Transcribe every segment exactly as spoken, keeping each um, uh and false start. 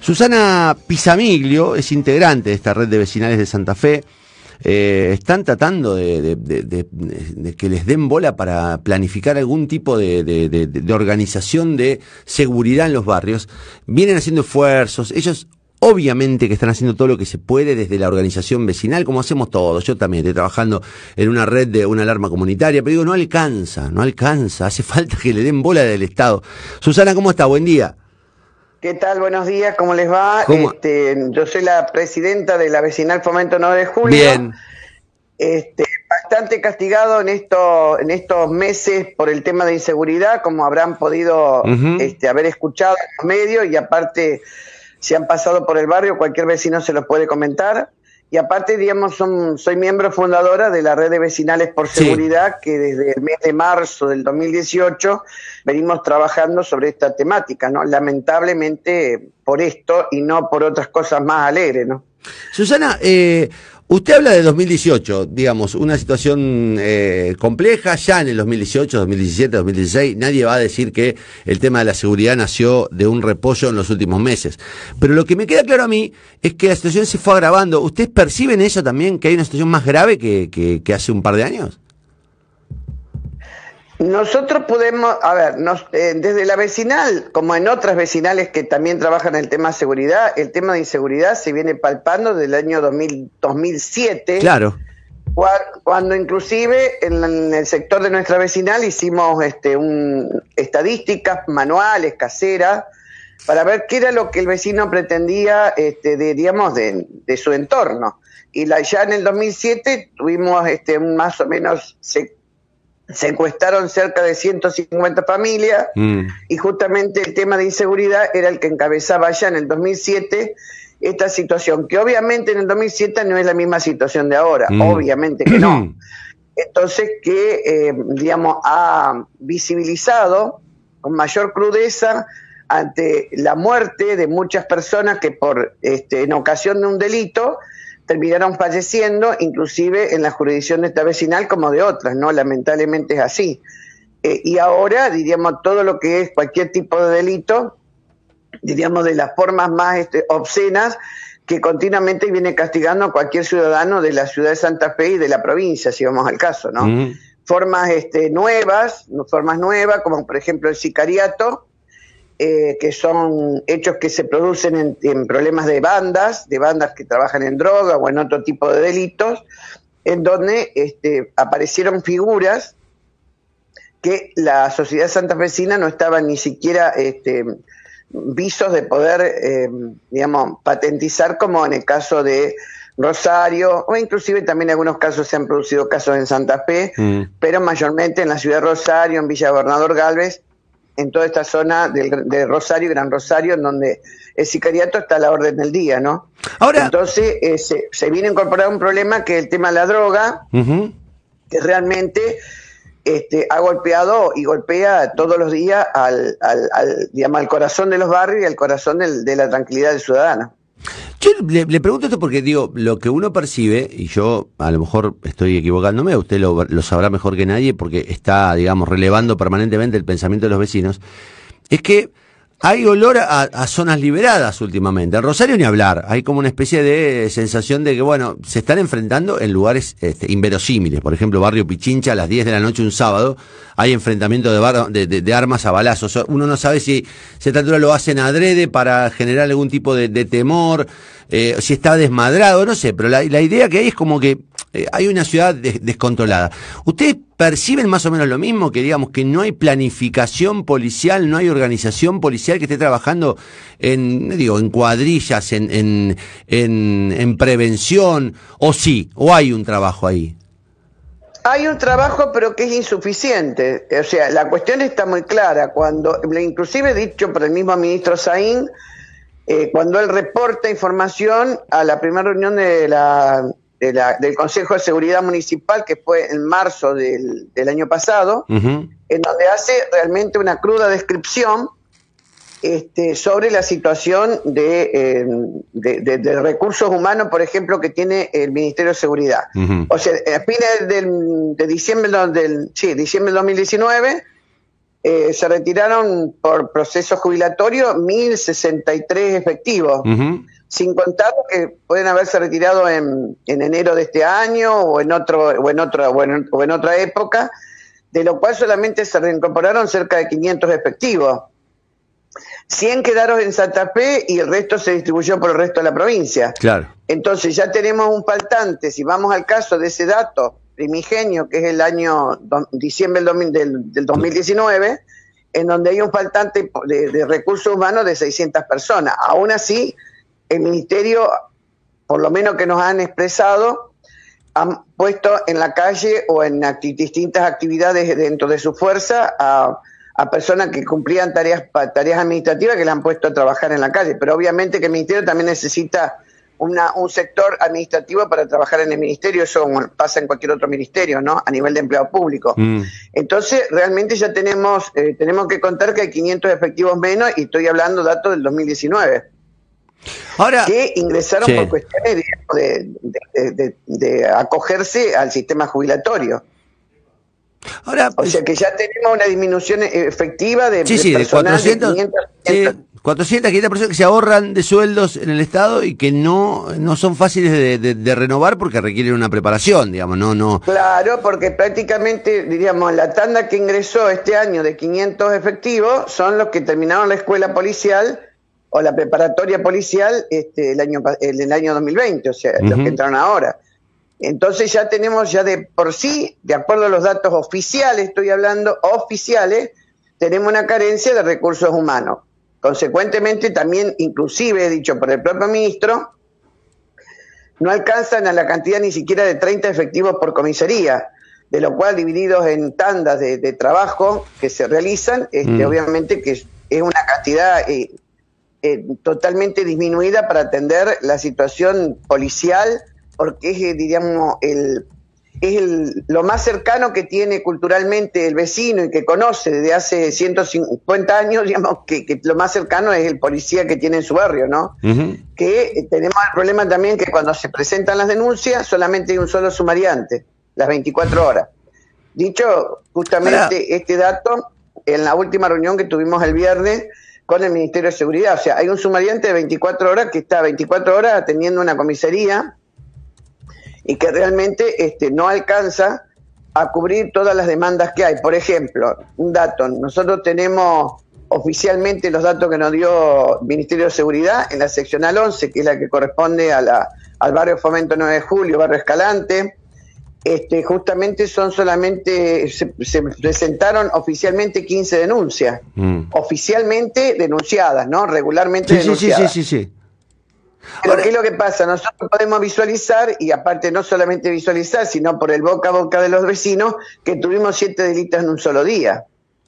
Susana Pisamiglio es integrante de esta red de vecinales de Santa Fe. Eh, están tratando de, de, de, de, de que les den bola para planificar algún tipo de, de, de, de organización de seguridad en los barrios. Vienen haciendo esfuerzos. Ellos obviamente que están haciendo todo lo que se puede desde la organización vecinal, como hacemos todos. Yo también estoy trabajando en una red de una alarma comunitaria, pero digo, no alcanza, no alcanza. Hace falta que le den bola del Estado. Susana, ¿cómo está? Buen día. ¿Qué tal? Buenos días, ¿cómo les va? ¿Cómo? Este, yo soy la presidenta de la Vecinal Fomento nueve de Julio. Bien. Este, bastante castigado en, esto, en estos meses por el tema de inseguridad, como habrán podido uh-huh. este, haber escuchado en los medios, y aparte, si han pasado por el barrio, cualquier vecino se los puede comentar. Y aparte, digamos, son, soy miembro fundadora de la red de vecinales por seguridad, sí. que desde el mes de marzo del dos mil dieciocho venimos trabajando sobre esta temática, ¿no? Lamentablemente por esto y no por otras cosas más alegres, ¿no? Susana, eh, usted habla de dos mil dieciocho, digamos, una situación eh, compleja. Ya en el dos mil dieciocho, dos mil diecisiete, dos mil dieciséis, nadie va a decir que el tema de la seguridad nació de un repollo en los últimos meses. Pero lo que me queda claro a mí es que la situación se fue agravando. ¿Ustedes perciben eso también, que hay una situación más grave que, que, que hace un par de años? Nosotros podemos, a ver, nos, eh, desde la vecinal, como en otras vecinales que también trabajan en el tema de seguridad, el tema de inseguridad se viene palpando desde el año dos mil, dos mil siete. Claro. Cuando, cuando inclusive en, en el sector de nuestra vecinal hicimos este, un, estadísticas manuales, caseras, para ver qué era lo que el vecino pretendía, este, de, digamos, de, de su entorno. Y la, ya en el dos mil siete tuvimos este, más o menos... Se, Se encuestaron cerca de ciento cincuenta familias mm. y justamente el tema de inseguridad era el que encabezaba ya en el dos mil siete esta situación, que obviamente en el dos mil siete no es la misma situación de ahora, mm. obviamente que no. Entonces que, eh, digamos, ha visibilizado con mayor crudeza ante la muerte de muchas personas que por este, en ocasión de un delito terminaron falleciendo, inclusive en la jurisdicción de esta vecinal como de otras, ¿no? Lamentablemente es así. Eh, y ahora, diríamos, todo lo que es cualquier tipo de delito, diríamos, de las formas más este, obscenas, que continuamente viene castigando a cualquier ciudadano de la ciudad de Santa Fe y de la provincia, si vamos al caso, ¿no? Mm. Formas este, nuevas, formas nuevas, como por ejemplo el sicariato, Eh, que son hechos que se producen en, en problemas de bandas, de bandas que trabajan en droga o en otro tipo de delitos, en donde este, aparecieron figuras que la sociedad santafesina no estaba ni siquiera este, visos de poder, eh, digamos, patentizar, como en el caso de Rosario, o inclusive también en algunos casos se han producido casos en Santa Fe, mm. pero mayormente en la ciudad de Rosario, en Villa Gobernador Galvez, en toda esta zona del, de Rosario, Gran Rosario, en donde el sicariato está a la orden del día, ¿no? Ahora, entonces eh, se, se viene a incorporar un problema que es el tema de la droga, uh-huh. que realmente este, ha golpeado y golpea todos los días al, al, al, digamos, al corazón de los barrios y al corazón del, de la tranquilidad del ciudadano. Yo le, le pregunto esto porque, digo, lo que uno percibe, y yo a lo mejor estoy equivocándome, usted lo, lo sabrá mejor que nadie porque está, digamos, relevando permanentemente el pensamiento de los vecinos, es que hay olor a, a zonas liberadas últimamente. En Rosario ni hablar, hay como una especie de sensación de que, bueno, se están enfrentando en lugares este, inverosímiles. Por ejemplo, Barrio Pichincha, a las diez de la noche un sábado, hay enfrentamiento de, bar, de, de, de armas a balazos. Uno no sabe si esta altura lo hacen adrede para generar algún tipo de, de temor, eh, si está desmadrado, no sé, pero la, la idea que hay es como que eh, hay una ciudad de, descontrolada. ¿Ustedes perciben más o menos lo mismo? Que digamos que no hay planificación policial, no hay organización policial que esté trabajando en, digo, en cuadrillas, en, en, en, en prevención, o sí, o hay un trabajo ahí. Hay un trabajo, pero que es insuficiente. O sea, la cuestión está muy clara. Cuando, inclusive dicho por el mismo ministro Saín, eh, cuando él reporta información a la primera reunión de la, de la, del Consejo de Seguridad Municipal, que fue en marzo del, del año pasado, uh-huh. en donde hace realmente una cruda descripción este, sobre la situación de, eh, de, de, de recursos humanos, por ejemplo, que tiene el Ministerio de Seguridad. Uh-huh. O sea, a fines del, de diciembre del, sí, diciembre del dos mil diecinueve eh, se retiraron por proceso jubilatorio mil sesenta y tres efectivos, uh-huh. sin contar que pueden haberse retirado en, en enero de este año o en otro o en otra o en, o en otra época, de lo cual solamente se reincorporaron cerca de quinientos efectivos. cien quedaron en Santa Fe y el resto se distribuyó por el resto de la provincia. Claro. Entonces ya tenemos un faltante, si vamos al caso de ese dato primigenio, que es el año do, diciembre del, del, del dos mil diecinueve, en donde hay un faltante de, de recursos humanos de seiscientas personas. Aún así, el Ministerio, por lo menos que nos han expresado, han puesto en la calle o en acti- distintas actividades dentro de su fuerza a, a personas que cumplían tareas, tareas administrativas que le han puesto a trabajar en la calle. Pero obviamente que el Ministerio también necesita Una, un sector administrativo para trabajar en el ministerio, eso pasa en cualquier otro ministerio, ¿no? A nivel de empleado público. Mm. Entonces, realmente ya tenemos eh, tenemos que contar que hay quinientos efectivos menos, y estoy hablando datos del dos mil diecinueve. Ahora, que ingresaron sí. por cuestiones de, de, de, de acogerse al sistema jubilatorio. Ahora, o sea que ya tenemos una disminución efectiva de, sí, de sí, personal de cuatrocientos, de quinientos, quinientos, sí, cuatrocientas, quinientas personas que se ahorran de sueldos en el Estado y que no no son fáciles de, de, de renovar porque requieren una preparación, digamos, no no. Claro, porque prácticamente, diríamos, la tanda que ingresó este año de quinientos efectivos son los que terminaron la escuela policial o la preparatoria policial este el año el, el año dos mil veinte, o sea, uh-huh. los que entraron ahora. Entonces ya tenemos ya de por sí, de acuerdo a los datos oficiales, estoy hablando oficiales, tenemos una carencia de recursos humanos. Consecuentemente también, inclusive, dicho por el propio ministro, no alcanzan a la cantidad ni siquiera de treinta efectivos por comisaría, de lo cual divididos en tandas de, de trabajo que se realizan, este, mm. obviamente que es, es una cantidad eh, eh, totalmente disminuida para atender la situación policial, porque es, diríamos, el, es el, lo más cercano que tiene culturalmente el vecino y que conoce desde hace ciento cincuenta años, digamos, que, que lo más cercano es el policía que tiene en su barrio, ¿no? Uh-huh. Que eh, tenemos el problema también que cuando se presentan las denuncias solamente hay un solo sumariante, las veinticuatro horas. Dicho justamente Hola. este dato, en la última reunión que tuvimos el viernes con el Ministerio de Seguridad, o sea, hay un sumariante de veinticuatro horas que está veinticuatro horas atendiendo una comisaría y que realmente este, no alcanza a cubrir todas las demandas que hay. Por ejemplo, un dato, nosotros tenemos oficialmente los datos que nos dio el Ministerio de Seguridad en la seccional once, que es la que corresponde a la, al barrio Fomento nueve de Julio, barrio Escalante. Este, justamente son solamente, se, se presentaron oficialmente quince denuncias, mm. oficialmente denunciadas, ¿no? Regularmente sí, denunciadas. Sí, sí, sí, sí, sí. Pero Ahora, ¿qué es lo que pasa? Nosotros podemos visualizar, y aparte no solamente visualizar, sino por el boca a boca de los vecinos, que tuvimos siete delitos en un solo día.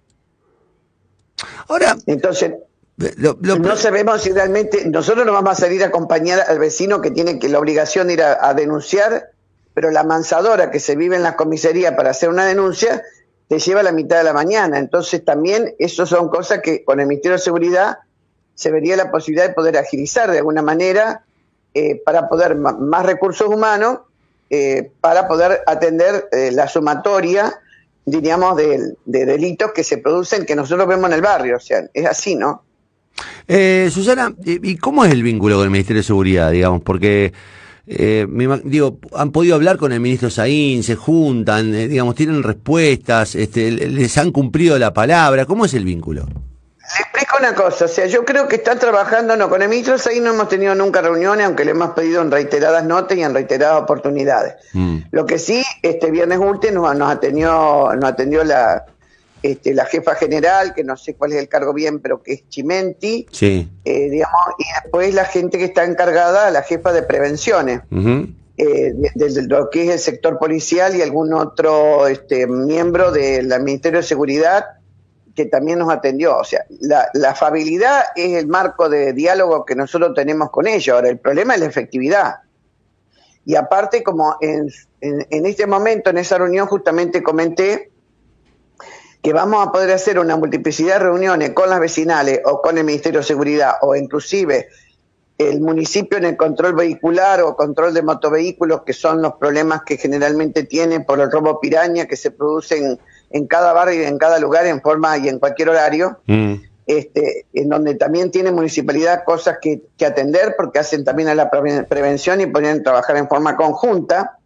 Ahora, entonces, lo, lo, no sabemos si realmente, nosotros no vamos a salir a acompañar al vecino que tiene que la obligación de ir a, a denunciar, pero la mansadora que se vive en la comisaría para hacer una denuncia, te lleva a la mitad de la mañana. Entonces también, eso son cosas que con el Ministerio de Seguridad se vería la posibilidad de poder agilizar de alguna manera eh, para poder ma- más recursos humanos eh, para poder atender eh, la sumatoria, diríamos, de, de delitos que se producen, que nosotros vemos en el barrio. O sea, es así, ¿no? Eh, Susana, ¿y cómo es el vínculo con el Ministerio de Seguridad, digamos? Porque, eh, me, digo, han podido hablar con el ministro Saín, se juntan, eh, digamos, tienen respuestas, este, les han cumplido la palabra. ¿Cómo es el vínculo? Le explico una cosa, o sea, yo creo que están trabajando, no, con el ministro Saín no hemos tenido nunca reuniones, aunque le hemos pedido en reiteradas notas y en reiteradas oportunidades. Mm. Lo que sí, este viernes último nos, nos atendió, nos atendió la, este, la jefa general, que no sé cuál es el cargo bien, pero que es Chimenti, sí. eh, digamos, y después la gente que está encargada, la jefa de prevenciones, uh-huh. eh, de, de, de lo que es el sector policial y algún otro este, miembro del Ministerio de Seguridad, que también nos atendió. O sea, la, la afabilidad es el marco de diálogo que nosotros tenemos con ellos. Ahora, el problema es la efectividad. Y aparte, como en, en, en este momento, en esa reunión, justamente comenté que vamos a poder hacer una multiplicidad de reuniones con las vecinales o con el Ministerio de Seguridad o inclusive el municipio en el control vehicular o control de motovehículos, que son los problemas que generalmente tienen por el robo piraña que se producen en cada barrio y en cada lugar, en forma y en cualquier horario, mm. este, en donde también tiene municipalidad cosas que, que atender, porque hacen también a la pre prevención y pueden trabajar en forma conjunta.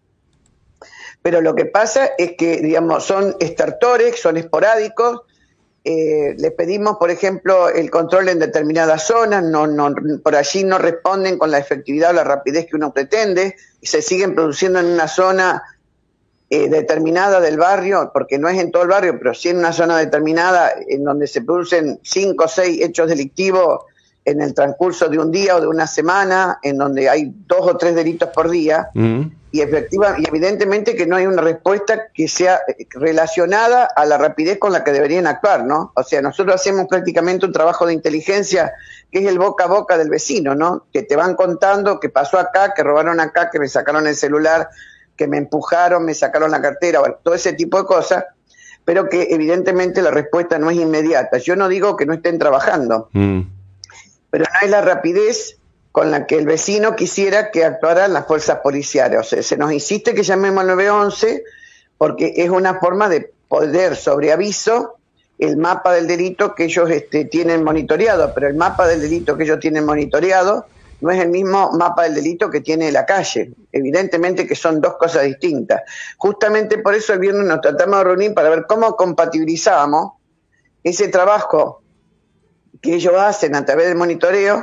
Pero lo que pasa es que, digamos, son estertores, son esporádicos. Eh, les pedimos, por ejemplo, el control en determinadas zonas, no, no, por allí no responden con la efectividad o la rapidez que uno pretende, y se siguen produciendo en una zona eh, determinada del barrio, porque no es en todo el barrio, pero sí en una zona determinada en donde se producen cinco o seis hechos delictivos en el transcurso de un día o de una semana, en donde hay dos o tres delitos por día, mm. y efectiva, y evidentemente que no hay una respuesta que sea relacionada a la rapidez con la que deberían actuar, ¿no? O sea, nosotros hacemos prácticamente un trabajo de inteligencia que es el boca a boca del vecino, ¿no? Que te van contando que pasó acá, que robaron acá, que me sacaron el celular, que me empujaron, me sacaron la cartera, bueno, todo ese tipo de cosas, pero que evidentemente la respuesta no es inmediata. Yo no digo que no estén trabajando, mm. pero no es la rapidez con la que el vecino quisiera que actuaran las fuerzas policiales. O sea, se nos insiste que llamemos al nueve once porque es una forma de poder, sobre aviso, el mapa del delito que ellos este, tienen monitoreado, pero el mapa del delito que ellos tienen monitoreado no es el mismo mapa del delito que tiene la calle. Evidentemente que son dos cosas distintas. Justamente por eso el viernes nos tratamos de reunir para ver cómo compatibilizábamos ese trabajo que ellos hacen a través del monitoreo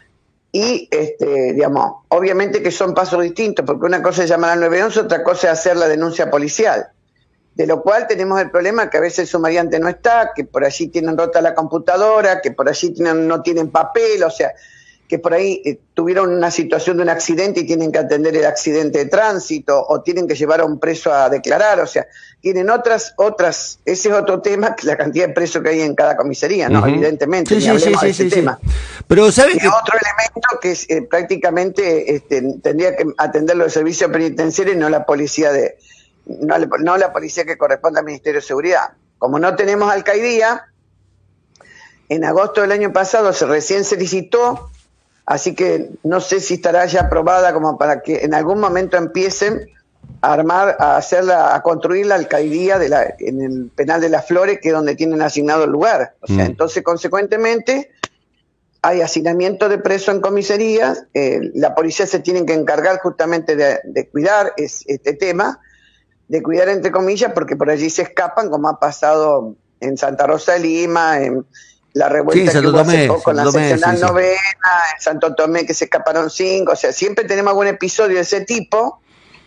y, este, digamos, obviamente que son pasos distintos, porque una cosa es llamar al nueve once, otra cosa es hacer la denuncia policial, de lo cual tenemos el problema que a veces el sumariante no está, que por allí tienen rota la computadora, que por allí tienen, no tienen papel, o sea, que por ahí eh, tuvieron una situación de un accidente y tienen que atender el accidente de tránsito, o tienen que llevar a un preso a declarar, o sea, tienen otras, otras, ese es otro tema, que la cantidad de presos que hay en cada comisaría, ¿no? Uh-huh. Evidentemente, sí, ni sí, hablemos sí, de sí, ese sí, tema. Sí. Pero ¿sabes que otro elemento que es, eh, prácticamente este, tendría que atenderlo el servicio penitenciario y no la policía de, no, no la policía que corresponde al Ministerio de Seguridad. Como no tenemos alcaidía, en agosto del año pasado se recién se licitó. Así que no sé si estará ya aprobada como para que en algún momento empiecen a armar, a hacerla, a construir la alcaidía de la, en el penal de Las Flores, que es donde tienen asignado el lugar. O sea, mm. entonces consecuentemente hay hacinamiento de presos en comisarías, eh, la policía se tiene que encargar justamente de, de cuidar es, este tema, de cuidar entre comillas, porque por allí se escapan, como ha pasado en Santa Rosa de Lima, en la revuelta sí, que hubo hace poco en la seccional sí, sí. novena, en Santo Tomé que se escaparon cinco, o sea, siempre tenemos algún episodio de ese tipo,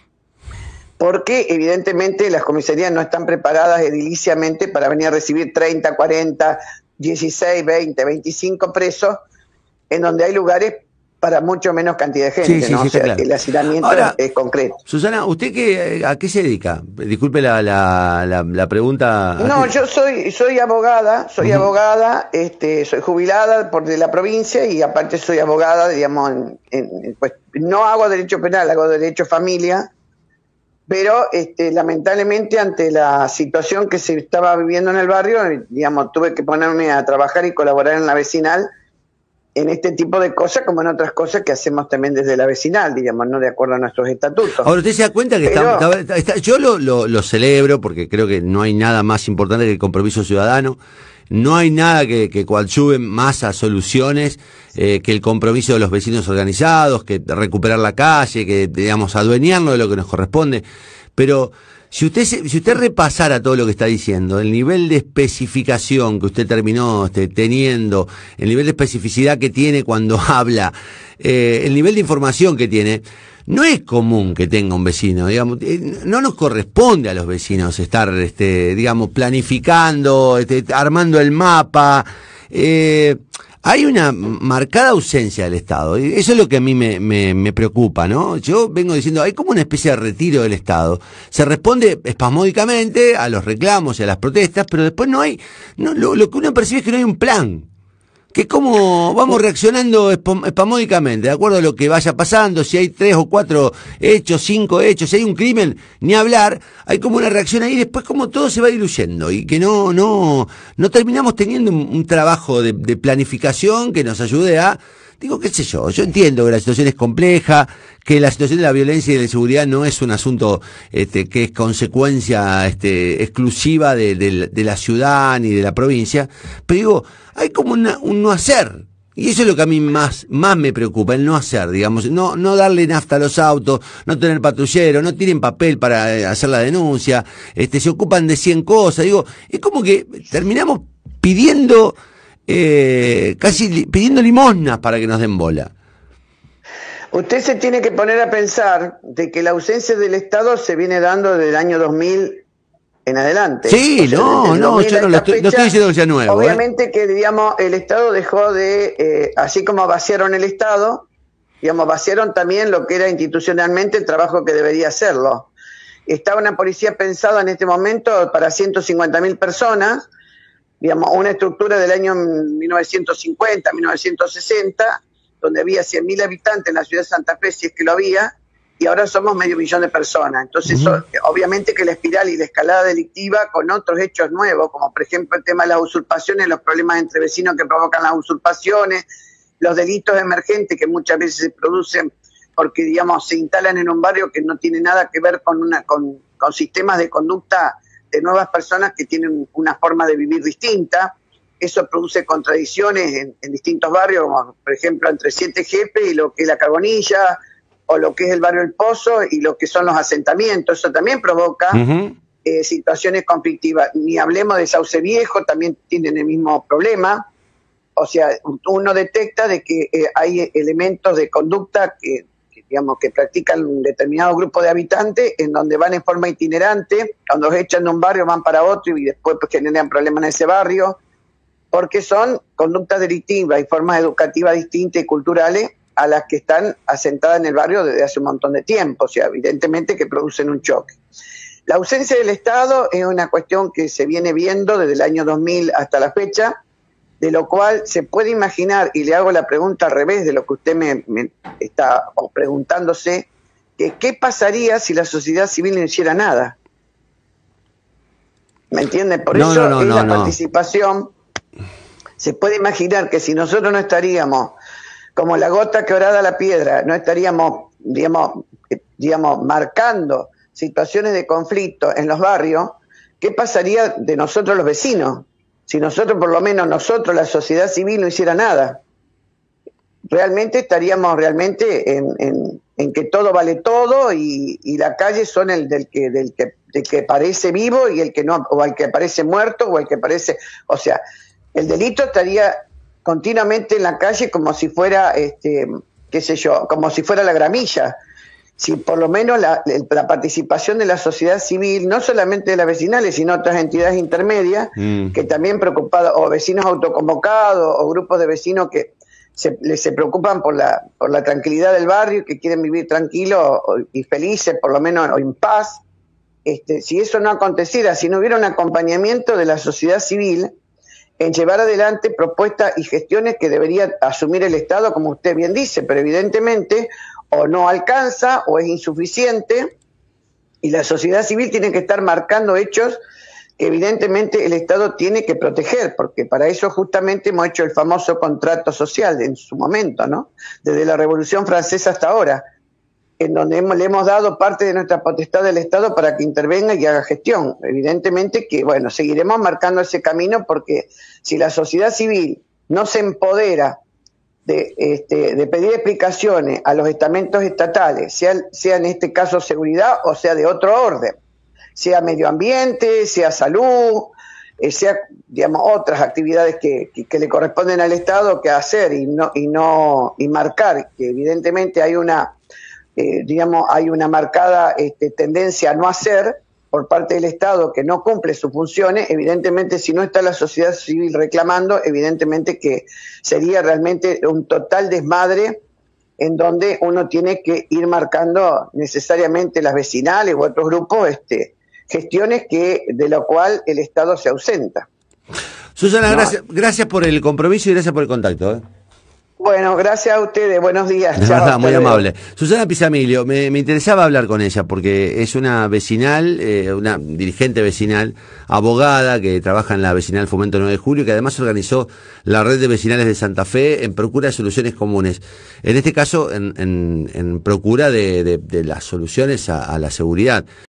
porque evidentemente las comisarías no están preparadas ediliciamente para venir a recibir treinta, cuarenta, dieciséis, veinte, veinticinco presos, en donde hay lugares para mucho menos cantidad de gente, sí, sí, ¿no? Sí, o sea, claro. El hacinamiento Ahora, es concreto. Susana, ¿usted qué, a qué se dedica? Disculpe la, la, la, la pregunta. No, yo soy soy abogada, soy uh-huh. abogada, este, soy jubilada por de la provincia y aparte soy abogada, digamos, en, en, pues no hago derecho penal, hago derecho familia, pero este, lamentablemente ante la situación que se estaba viviendo en el barrio, digamos, tuve que ponerme a trabajar y colaborar en la vecinal en este tipo de cosas, como en otras cosas que hacemos también desde la vecinal, digamos, no de acuerdo a nuestros estatutos. Ahora, ¿usted se da cuenta que Pero, está, está, está, yo lo, lo, lo celebro porque creo que no hay nada más importante que el compromiso ciudadano, no hay nada que, que coadyuve más a soluciones eh, que el compromiso de los vecinos organizados, que recuperar la calle, que, digamos, adueñarnos de lo que nos corresponde, pero si usted si usted repasara todo lo que está diciendo, el nivel de especificación que usted terminó este, teniendo, el nivel de especificidad que tiene cuando habla, eh, el nivel de información que tiene, no es común que tenga un vecino, digamos, eh, no nos corresponde a los vecinos estar, este, digamos, planificando, este, armando el mapa. Eh, hay una marcada ausencia del Estado, eso es lo que a mí me, me, me preocupa, ¿no? Yo vengo diciendo, hay como una especie de retiro del Estado, se responde espasmódicamente a los reclamos y a las protestas, pero después no hay, no, lo, lo que uno percibe es que no hay un plan, que es como vamos reaccionando espasmódicamente, de acuerdo a lo que vaya pasando, si hay tres o cuatro hechos, cinco hechos, si hay un crimen, ni hablar, hay como una reacción ahí, después como todo se va diluyendo y que no no no terminamos teniendo un, un trabajo de, de planificación que nos ayude a Digo, qué sé yo, yo entiendo que la situación es compleja, que la situación de la violencia y de la inseguridad no es un asunto este, que es consecuencia este, exclusiva de, de, de la ciudad ni de la provincia, pero digo, hay como una, un no hacer. Y eso es lo que a mí más, más me preocupa, el no hacer, digamos, no, no darle nafta a los autos, no tener patrullero, no tienen papel para eh, hacer la denuncia, este, se ocupan de cien cosas, digo, es como que terminamos pidiendo, eh, casi pidiendo limosnas para que nos den bola. Usted se tiene que poner a pensar de que la ausencia del Estado se viene dando desde el año dos mil en adelante. Sí, o sea, no, no, yo no, lo estoy, fecha, no estoy diciendo que sea nuevo. Obviamente ¿eh? que, digamos, el Estado dejó de, eh, así como vaciaron el Estado, digamos, vaciaron también lo que era institucionalmente el trabajo que debería hacerlo. Estaba una policía pensada en este momento para ciento cincuenta mil personas, digamos, una estructura del año mil novecientos cincuenta, mil novecientos sesenta, donde había cien mil habitantes en la ciudad de Santa Fe, si es que lo había, y ahora somos medio millón de personas. Entonces, uh-huh. eso, obviamente que la espiral y la escalada delictiva con otros hechos nuevos, como por ejemplo el tema de las usurpaciones, los problemas entre vecinos que provocan las usurpaciones, los delitos emergentes que muchas veces se producen porque, digamos, se instalan en un barrio que no tiene nada que ver con, una, con, con sistemas de conducta de nuevas personas que tienen una forma de vivir distinta. Eso produce contradicciones en, en distintos barrios, como por ejemplo entre Siete Jefes y lo que es la Carbonilla, o lo que es el barrio El Pozo y lo que son los asentamientos. Eso también provoca uh-huh. eh, situaciones conflictivas. Ni hablemos de Sauce Viejo, también tienen el mismo problema. O sea, uno detecta de que eh, hay elementos de conducta que, que, digamos, que practican un determinado grupo de habitantes en donde van en forma itinerante, cuando los echan de un barrio van para otro y después pues, generan problemas en ese barrio, porque son conductas delictivas y formas educativas distintas y culturales a las que están asentadas en el barrio desde hace un montón de tiempo, o sea, evidentemente que producen un choque. La ausencia del Estado es una cuestión que se viene viendo desde el año dos mil hasta la fecha, de lo cual se puede imaginar, y le hago la pregunta al revés de lo que usted me, me está preguntándose, que qué pasaría si la sociedad civil no hiciera nada. ¿Me entiende? Por no, eso no, no, es no, la no. participación. Se puede imaginar que si nosotros no estaríamos como la gota que horada la piedra, no estaríamos, digamos, digamos, marcando situaciones de conflicto en los barrios, ¿qué pasaría de nosotros los vecinos? Si nosotros, por lo menos nosotros, la sociedad civil, no hiciera nada. Realmente estaríamos realmente en, en, en que todo vale todo y, y la calle son el del que, del que, del que parece vivo y el que no, o el que parece muerto o el que parece, o sea, el delito estaría continuamente en la calle como si fuera, este, qué sé yo, como si fuera la gramilla. Si por lo menos la, la participación de la sociedad civil, no solamente de las vecinales, sino otras entidades intermedias, mm. que también preocupados, o vecinos autoconvocados, o grupos de vecinos que se, se preocupan por la, por la tranquilidad del barrio, que quieren vivir tranquilos y felices, por lo menos, o en paz. Este, si eso no aconteciera, si no hubiera un acompañamiento de la sociedad civil, en llevar adelante propuestas y gestiones que debería asumir el Estado, como usted bien dice, pero evidentemente o no alcanza o es insuficiente y la sociedad civil tiene que estar marcando hechos que evidentemente el Estado tiene que proteger, porque para eso justamente hemos hecho el famoso contrato social en su momento, ¿no? Desde la Revolución Francesa hasta ahora, en donde hemos, le hemos dado parte de nuestra potestad del Estado para que intervenga y haga gestión. Evidentemente que, bueno, seguiremos marcando ese camino porque si la sociedad civil no se empodera de, este, de pedir explicaciones a los estamentos estatales, sea, sea en este caso seguridad o sea de otro orden, sea medio ambiente, sea salud, eh, sea, digamos, otras actividades que, que, que le corresponden al Estado que hacer y no, y no, y marcar que evidentemente hay una Eh, digamos, hay una marcada este, tendencia a no hacer por parte del Estado que no cumple sus funciones. Evidentemente, si no está la sociedad civil reclamando, evidentemente que sería realmente un total desmadre en donde uno tiene que ir marcando necesariamente las vecinales u otros grupos este, gestiones que de lo cual el Estado se ausenta. Susana, no. gracias, gracias por el compromiso y gracias por el contacto, ¿eh? Bueno, gracias a ustedes, buenos días. De Chao, verdad, hasta muy luego. amable. Susana Pisamilio, me, me interesaba hablar con ella porque es una vecinal, eh, una dirigente vecinal, abogada que trabaja en la vecinal Fomento nueve de Julio, que además organizó la red de vecinales de Santa Fe en procura de soluciones comunes. En este caso, en, en, en procura de, de, de las soluciones a, a la seguridad.